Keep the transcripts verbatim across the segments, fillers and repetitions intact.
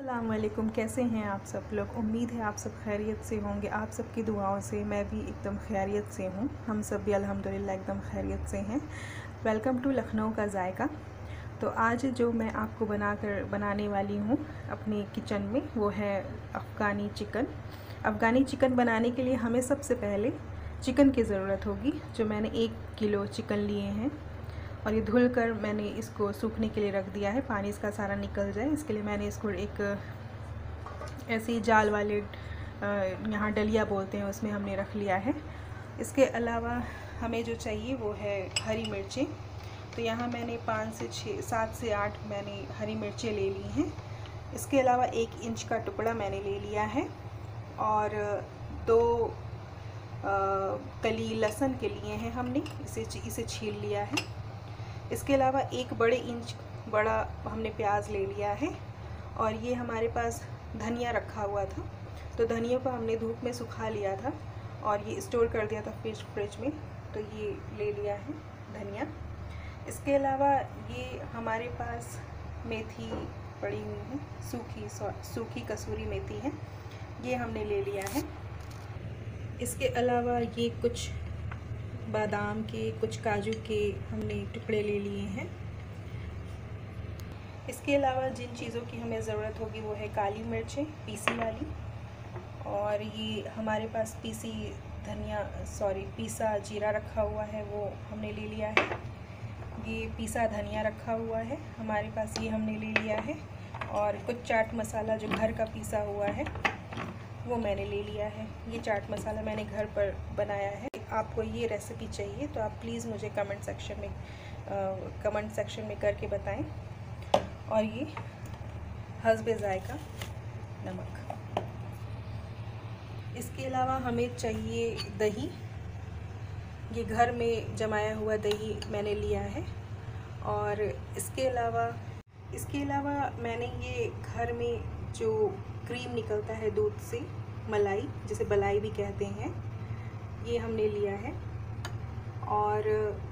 अस्सलाम वालेकुम। कैसे हैं आप सब लोग? उम्मीद है आप सब खैरियत से होंगे। आप सबकी दुआओं से मैं भी एकदम खैरियत से हूँ। हम सब भी अल्हम्दुलिल्लाह एकदम खैरियत से हैं। वेलकम टू लखनऊ का जायका। तो आज जो मैं आपको बनाकर बनाने वाली हूँ अपने किचन में, वो है अफ़गानी चिकन। अफ़गानी चिकन बनाने के लिए हमें सबसे पहले चिकन की ज़रूरत होगी। जो मैंने एक किलो चिकन लिए हैं और ये धुल कर मैंने इसको सूखने के लिए रख दिया है, पानी इसका सारा निकल जाए। इसके लिए मैंने इसको एक ऐसी जाल वाले, यहाँ डलिया बोलते हैं, उसमें हमने रख लिया है। इसके अलावा हमें जो चाहिए वो है हरी मिर्चें। तो यहाँ मैंने पाँच से छः सात से आठ मैंने हरी मिर्चें ले ली हैं। इसके अलावा एक इंच का टुकड़ा मैंने ले लिया है और दो कली लहसुन के लिए हैं हमने, इसे इसे छील लिया है। इसके अलावा एक बड़े इंच बड़ा हमने प्याज ले लिया है और ये हमारे पास धनिया रखा हुआ था, तो धनिया को हमने धूप में सुखा लिया था और ये स्टोर कर दिया था फ्रिज फ्रिज में, तो ये ले लिया है धनिया। इसके अलावा ये हमारे पास मेथी पड़ी हुई है, सूखी सूखी कसूरी मेथी है, ये हमने ले लिया है। इसके अलावा ये कुछ बादाम के, कुछ काजू के हमने टुकड़े ले लिए हैं। इसके अलावा जिन चीज़ों की हमें ज़रूरत होगी वो है काली मिर्चें पीसी वाली, और ये हमारे पास पीसी धनिया सॉरी पीसा जीरा रखा हुआ है, वो हमने ले लिया है। ये पीसा धनिया रखा हुआ है हमारे पास, ये हमने ले लिया है। और कुछ चाट मसाला जो घर का पीसा हुआ है वो मैंने ले लिया है। ये चाट मसाला मैंने घर पर बनाया है। आपको ये रेसिपी चाहिए तो आप प्लीज़ मुझे कमेंट सेक्शन में कमेंट सेक्शन में करके बताएं। और ये हस्बे ज़ायका नमक। इसके अलावा हमें चाहिए दही। ये घर में जमाया हुआ दही मैंने लिया है। और इसके अलावा इसके अलावा मैंने ये घर में जो क्रीम निकलता है दूध से, मलाई जिसे बलाई भी कहते हैं, ये हमने लिया है। और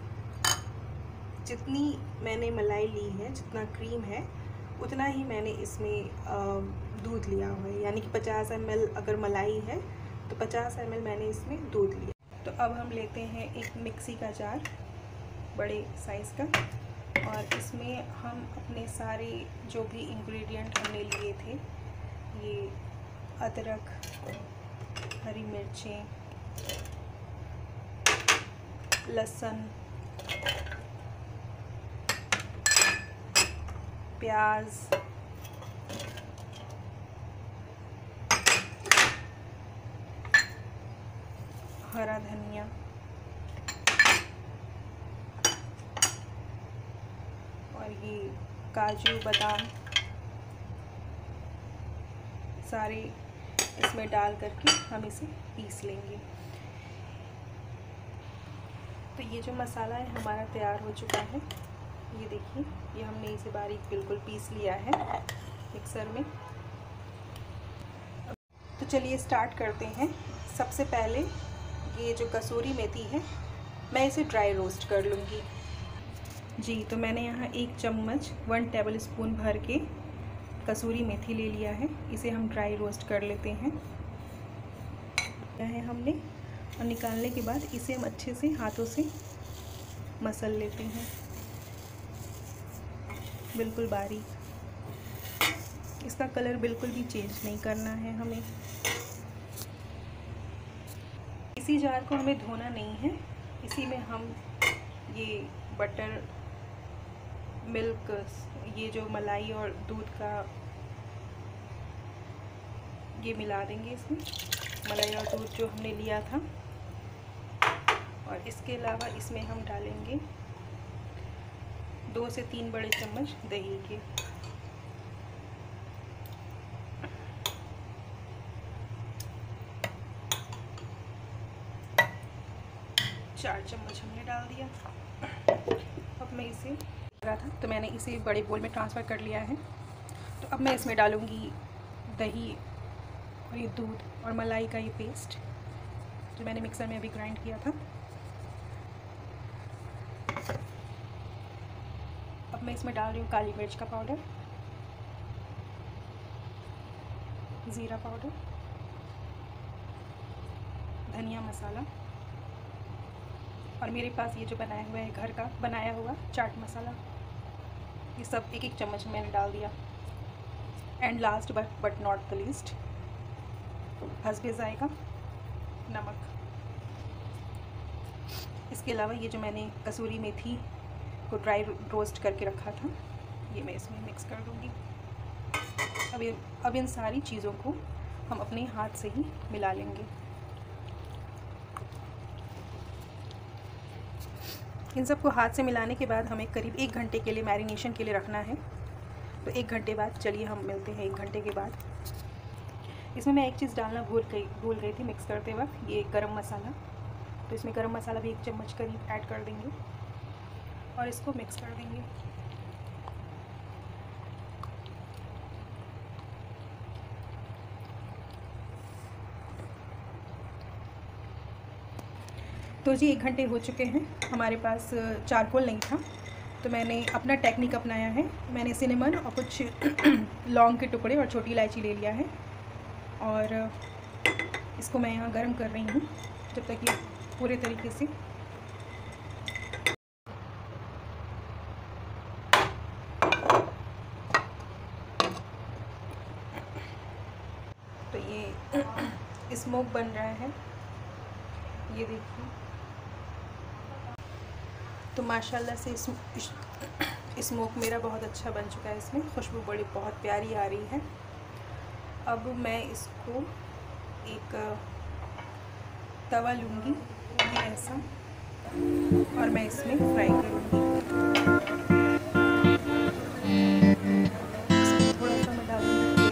जितनी मैंने मलाई ली है, जितना क्रीम है, उतना ही मैंने इसमें दूध लिया हुआ है। यानी कि पचास एम एल अगर मलाई है तो पचास एम एल मैंने इसमें दूध लिया। तो अब हम लेते हैं एक मिक्सी का जार बड़े साइज़ का, और इसमें हम अपने सारे जो भी इंग्रेडिएंट हमने लिए थे, ये अदरक, हरी मिर्चें, लहसुन, प्याज, हरा धनिया, और ये काजू बादाम सारे इसमें डाल करके हम इसे पीस लेंगे। तो ये जो मसाला है हमारा तैयार हो चुका है। ये देखिए, ये हमने इसे बारीक बिल्कुल पीस लिया है मिक्सर में। तो चलिए स्टार्ट करते हैं। सबसे पहले ये जो कसूरी मेथी है मैं इसे ड्राई रोस्ट कर लूँगी। जी, तो मैंने यहाँ एक चम्मच वन टेबल स्पून भर के कसूरी मेथी ले लिया है। इसे हम ड्राई रोस्ट कर लेते हैं है हमने, और निकालने के बाद इसे हम अच्छे से हाथों से मसल लेते हैं, बिल्कुल बारीक। इसका कलर बिल्कुल भी चेंज नहीं करना है हमें। इसी जार को हमें धोना नहीं है, इसी में हम ये बटर, मिल्क, ये जो मलाई और दूध का ये मिला देंगे इसमें, मलाई और दूध जो हमने लिया था। और इसके अलावा इसमें हम डालेंगे दो से तीन बड़े चम्मच दही के। चार चम्मच हमने डाल दिया। अब मैं इसे रहा था तो मैंने इसे बड़े बोल में ट्रांसफ़र कर लिया है। तो अब मैं इसमें डालूँगी दही और ये दूध और मलाई का ये पेस्ट जो मैंने मिक्सर में अभी ग्राइंड किया था। अब मैं इसमें डाल रही हूँ काली मिर्च का पाउडर, ज़ीरा पाउडर, धनिया मसाला, और मेरे पास ये जो बनाया हुआ है घर का बनाया हुआ चाट मसाला, ये सब एक एक चम्मच मैंने डाल दिया। And last but but not the least, हस्बे जायका नमक। इसके अलावा ये जो मैंने कसूरी मेथी को ड्राई रोस्ट करके रखा था, ये मैं इसमें मिक्स कर दूँगी। अब ये अब इन सारी चीज़ों को हम अपने हाथ से ही मिला लेंगे। इन सबको हाथ से मिलाने के बाद हमें करीब एक घंटे के लिए मैरिनेशन के लिए रखना है। तो एक घंटे बाद चलिए हम मिलते हैं एक घंटे के बाद। इसमें मैं एक चीज़ डालना भूल गई भूल गई थी मिक्स करते वक्त, ये गरम मसाला। तो इसमें गरम मसाला भी एक चम्मच करीब ऐड कर देंगे और इसको मिक्स कर देंगे। तो जी एक घंटे हो चुके हैं, हमारे पास चारकोल नहीं था तो मैंने अपना टेक्निक अपनाया है। मैंने सिनेमन और कुछ लौंग के टुकड़े और छोटी इलायची ले लिया है और इसको मैं यहाँ गरम कर रही हूँ जब तक ये पूरे तरीके से तो ये स्मोक बन रहा है, ये देखिए। तो माशाल्लाह से इस स्मोक मेरा बहुत अच्छा बन चुका है, इसमें खुशबू बड़ी बहुत प्यारी आ रही है। अब मैं इसको एक तवा लूँगी ऐसा और मैं इसमें फ्राई करूँगी। थोड़ा सा मैं डालूँगी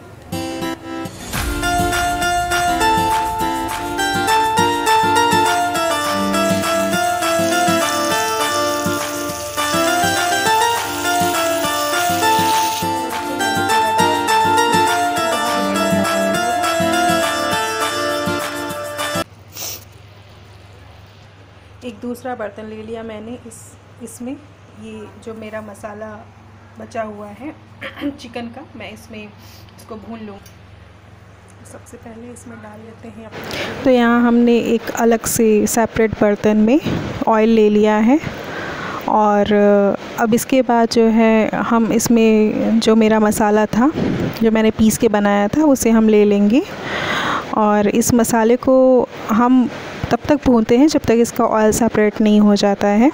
एक दूसरा बर्तन ले लिया मैंने। इस इसमें ये जो मेरा मसाला बचा हुआ है चिकन का, मैं इसमें इसको भून लूँ। सबसे पहले इसमें डाल लेते हैं अपने। तो यहाँ हमने एक अलग से सेपरेट बर्तन में ऑयल ले लिया है और अब इसके बाद जो है हम इसमें जो मेरा मसाला था जो मैंने पीस के बनाया था उसे हम ले लेंगे और इस मसाले को हम तब तक भूनते हैं जब तक इसका ऑयल सेपरेट नहीं हो जाता है।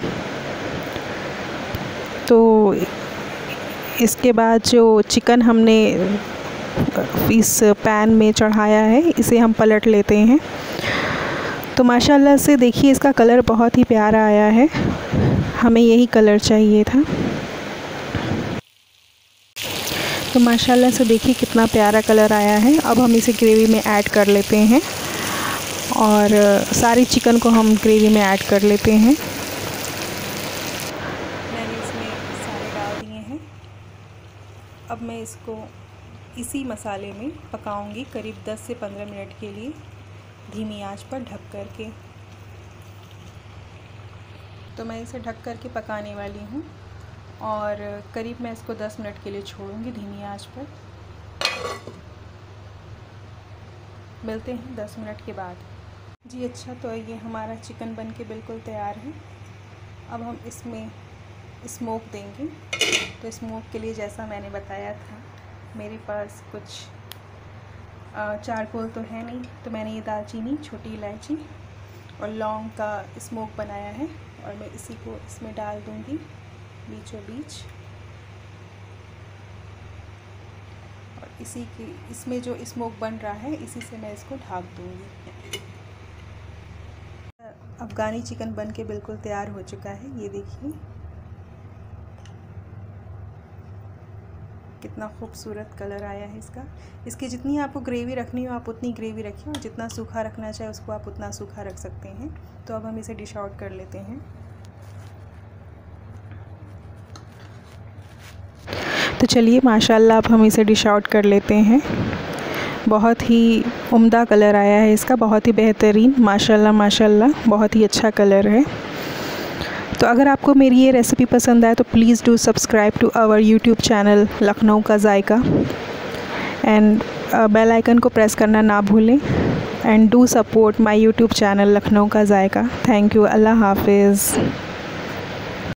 तो इसके बाद जो चिकन हमने इस पैन में चढ़ाया है इसे हम पलट लेते हैं। तो माशाल्लाह से देखिए इसका कलर बहुत ही प्यारा आया है, हमें यही कलर चाहिए था। तो माशाल्लाह से देखिए कितना प्यारा कलर आया है। अब हम इसे ग्रेवी में ऐड कर लेते हैं और सारी चिकन को हम ग्रेवी में ऐड कर लेते हैं। मैंने इसमें सारे डाल दिए हैं। अब मैं इसको इसी मसाले में पकाऊंगी करीब दस से पंद्रह मिनट के लिए धीमी आंच पर ढक कर के। तो मैं इसे ढक कर के पकाने वाली हूँ और करीब मैं इसको दस मिनट के लिए छोड़ूंगी धीमी आंच पर। मिलते हैं दस मिनट के बाद। जी अच्छा, तो ये हमारा चिकन बन के बिल्कुल तैयार है। अब हम इसमें स्मोक देंगे। तो स्मोक के लिए जैसा मैंने बताया था मेरे पास कुछ चारकोल तो है नहीं, तो मैंने ये दालचीनी, छोटी इलायची और लौंग का स्मोक बनाया है और मैं इसी को इसमें डाल दूँगी बीचों बीच। और इसी की इसमें जो स्मोक बन रहा है इसी से मैं इसको ढक दूँगी। अफ़गानी चिकन बन के बिल्कुल तैयार हो चुका है, ये देखिए कितना खूबसूरत कलर आया है इसका। इसकी जितनी आपको ग्रेवी रखनी हो आप उतनी ग्रेवी रखिए और जितना सूखा रखना चाहे उसको आप उतना सूखा रख सकते हैं। तो अब हम इसे डिश आउट कर लेते हैं। तो चलिए माशाल्लाह अब हम इसे डिश आउट कर लेते हैं। बहुत ही उम्दा कलर आया है इसका, बहुत ही बेहतरीन, माशाल्लाह माशाल्लाह बहुत ही अच्छा कलर है। तो अगर आपको मेरी ये रेसिपी पसंद आए तो please do subscribe to our YouTube channel Lucknow का जायका एंड बेल आइकन को प्रेस करना ना भूलें and do support my YouTube channel Lucknow का जायका। Thank you. अल्लाह हाफिज़।